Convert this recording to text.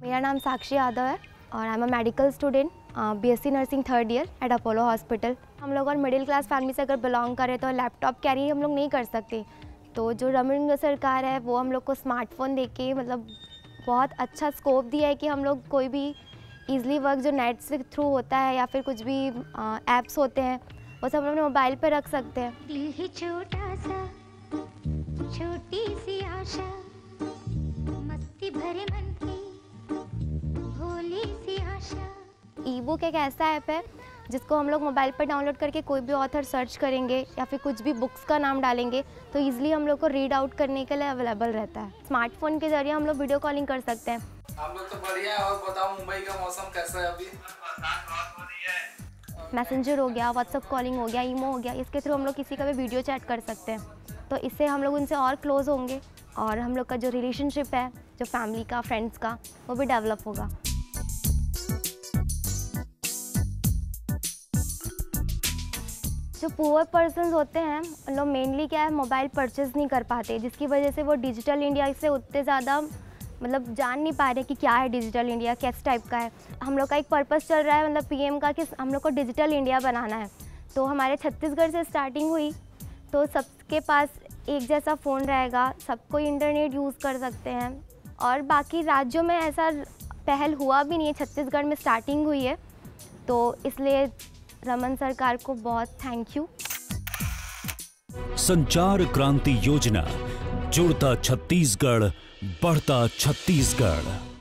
मेरा नाम साक्षी यादव है और I am a medical student, BSc nursing 3rd year at Apollo hospital. हम लोग और मिडिल क्लास फैमिली से अगर बिलोंग करें तो लैपटॉप कैरी हम लोग नहीं कर सकते, तो जो रमन सरकार है वो हम लोग को स्मार्टफोन देके मतलब बहुत अच्छा स्कोप दिया है कि हम लोग कोई भी ईज़िली वर्क जो नेट से थ्रू होता है या फिर कुछ भी ऐप्स होते हैं वो सब हम लोग मोबाइल पर रख सकते हैं। दिल ही छोटा सा, छोटी सी आशा, मस्ती भरे मन की भोली सी आशा। ई बुक एक ऐसा ऐप है जिसको हम लोग मोबाइल पर डाउनलोड करके कोई भी ऑथर सर्च करेंगे या फिर कुछ भी बुक्स का नाम डालेंगे तो ईज़िली हम लोग को रीड आउट करने के लिए अवेलेबल रहता है। स्मार्टफोन के ज़रिए हम लोग वीडियो कॉलिंग कर सकते हैं। हम लोग तो बढ़िया है। और बताओ मुंबई का मौसम कैसा है अभी? मैसेंजर हो गया, व्हाट्सअप कॉलिंग हो गया, ईमो हो गया, इसके थ्रू हम लोग किसी का भी वीडियो चैट कर सकते हैं, तो इससे हम लोग उनसे और क्लोज होंगे और हम लोग का जो रिलेशनशिप है जो फैमिली का, फ्रेंड्स का, वो भी डेवलप होगा। जो पुअर पर्सन्स होते हैं उन लोग मेनली क्या है मोबाइल परचेज़ नहीं कर पाते, जिसकी वजह से वो डिजिटल इंडिया से उतने ज़्यादा मतलब जान नहीं पा रहे कि क्या है डिजिटल इंडिया, किस टाइप का है। हम लोग का एक पर्पस चल रहा है मतलब पीएम का कि हम लोग को डिजिटल इंडिया बनाना है, तो हमारे छत्तीसगढ़ से स्टार्टिंग हुई तो सबके पास एक जैसा फ़ोन रहेगा, सबको इंटरनेट यूज़ कर सकते हैं और बाकी राज्यों में ऐसा पहल हुआ भी नहीं है, छत्तीसगढ़ में स्टार्टिंग हुई है, तो इसलिए रमन सरकार को बहुत थैंक यू। संचार क्रांति योजना, जुड़ता छत्तीसगढ़, बढ़ता छत्तीसगढ़।